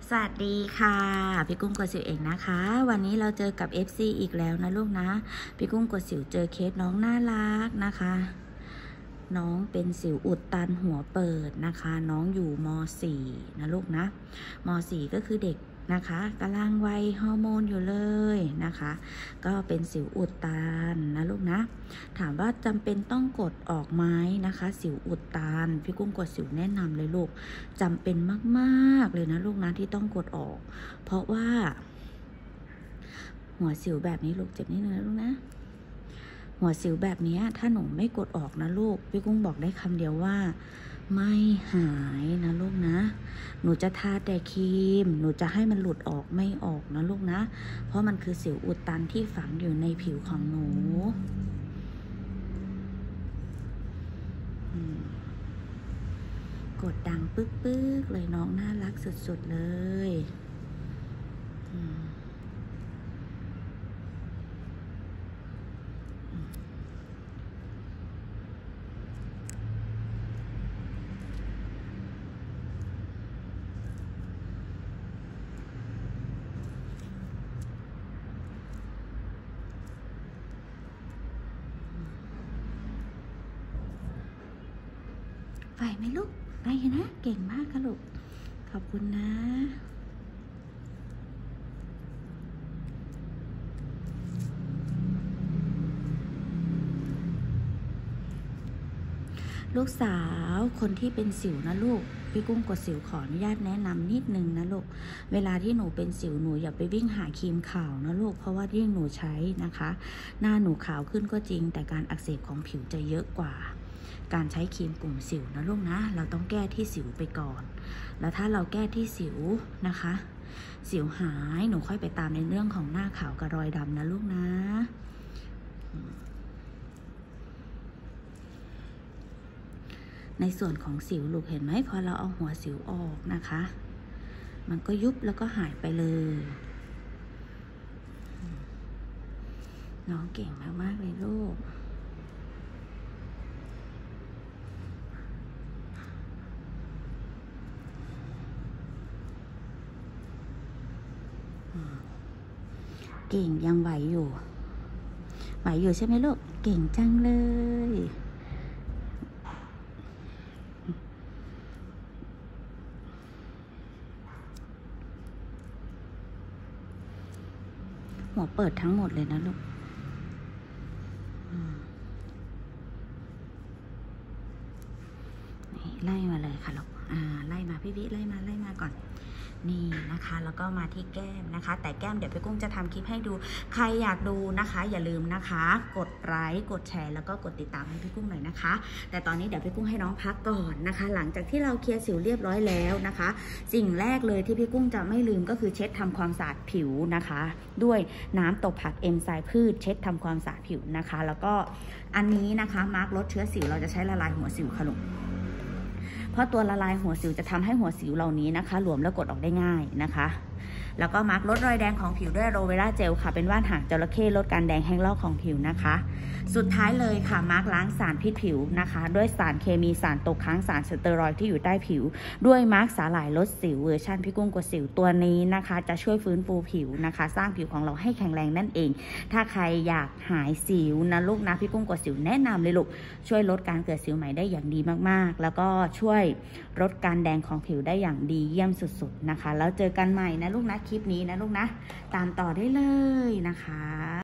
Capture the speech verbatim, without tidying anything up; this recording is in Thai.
สวัสดีค่ะพี่กุ้งกดสิวเองนะคะวันนี้เราเจอกับ เอฟ ซี อีกแล้วนะลูกนะพี่กุ้งกดสิวเจอเคสน้องน่ารักนะคะน้องเป็นสิวอุดตันหัวเปิดนะคะน้องอยู่ม .สี่ นะลูกนะม .สี่ ก็คือเด็กนะคะกำลังวัยฮอร์โมนอยู่เลยนะคะก็เป็นสิวอุดตันนะลูกนะถามว่าจำเป็นต้องกดออกไหมนะคะสิวอุดตันพี่กุ้งกดสิวแนะนำเลยลูกจำเป็นมากๆเลยนะลูกนะที่ต้องกดออกเพราะว่าหัวสิวแบบนี้ลูกเจ็บนิดนึงนะลูกนะหัวสิวแบบนี้ถ้าหนูไม่กดออกนะลูกพี่กุ้งบอกได้คำเดียวว่าไม่หายนะลูกนะหนูจะทาแต่ครีมหนูจะให้มันหลุดออกไม่ออกนะลูกนะเพราะมันคือสิวอุดตันที่ฝังอยู่ในผิวของหนูกดดังปึ๊กๆเลยน้องน่ารักสุดๆเลยไหวไหมลูกไปนะเก่งมากค่ะลูกขอบคุณนะลูกสาวคนที่เป็นสิวนะลูกพี่กุ้งกดสิวขออนุญาตแนะนำนิดนึงนะลูกเวลาที่หนูเป็นสิวหนูอย่าไปวิ่งหาครีมขาวนะลูกเพราะว่ายิ่งหนูใช้นะคะหน้าหนูขาวขึ้นก็จริงแต่การอักเสบของผิวจะเยอะกว่าการใช้ครีมกลุ่มสิวนะลูกนะเราต้องแก้ที่สิวไปก่อนแล้วถ้าเราแก้ที่สิวนะคะสิวหายหนูค่อยไปตามในเรื่องของหน้าขาวกับรอยดำนะลูกนะในส่วนของสิวลูกเห็นไหมพอเราเอาหัวสิวออกนะคะมันก็ยุบแล้วก็หายไปเลยน้องเก่งมากๆเลยลูกเก่งยังไหวอยู่ไหวอยู่ใช่ไหมลูกเก่งจังเลยหัวเปิดทั้งหมดเลยนะลูกไล่มาเลยค่ะลูกอ่าไล่มาพี่วิไล่มาไล่มาก่อนนี่นะคะแล้วก็มาที่แก้มนะคะแต่แก้มเดี๋ยวพี่กุ้งจะทำคลิปให้ดูใครอยากดูนะคะอย่าลืมนะคะกดไลค์กดแชร์แล้วก็กดติดตามให้พี่กุ้งหน่อยนะคะแต่ตอนนี้เดี๋ยวพี่กุ้งให้น้องพักก่อนนะคะหลังจากที่เราเคลียร์สิวเรียบร้อยแล้วนะคะสิ่งแรกเลยที่พี่กุ้งจะไม่ลืมก็คือเช็ดทำความสะอาดผิวนะคะด้วยน้ำตบผักเอนไซม์พืชเช็ดทำความสะอาดผิวนะคะแล้วก็อันนี้นะคะมาร์กลดเชื้อสิวเราจะใช้ละลายหัวสิวค่ะลูกเพราะตัวละลายหัวสิวจะทำให้หัวสิวเหล่านี้นะคะหลวมและกดออกได้ง่ายนะคะแล้วก็มาร์กลดรอยแดงของผิวด้วยโรเวล่าเจลค่ะเป็นว่านหางจระเข้ลดการแดงแห้งลอกของผิวนะคะสุดท้ายเลยค่ะมาร์กล้างสารพิษผิวนะคะด้วยสารเคมีสารตกค้างสารสเตียรอยด์ที่อยู่ใต้ผิวด้วยมาร์กสาหร่ายลดสิวเวอร์ชันพี่กุ้งกดสิวตัวนี้นะคะจะช่วยฟื้นฟูผิวนะคะสร้างผิวของเราให้แข็งแรงนั่นเองถ้าใครอยากหายสิวนะลูกนะพี่กุ้งกดสิวแนะนำเลยลูกช่วยลดการเกิดสิวใหม่ได้อย่างดีมากๆแล้วก็ช่วยลดการแดงของผิวได้อย่างดีเยี่ยมสุดๆนะคะแล้วเจอกันใหม่นะลูกนะคลิปนี้นะลูกนะตามต่อได้เลยนะคะ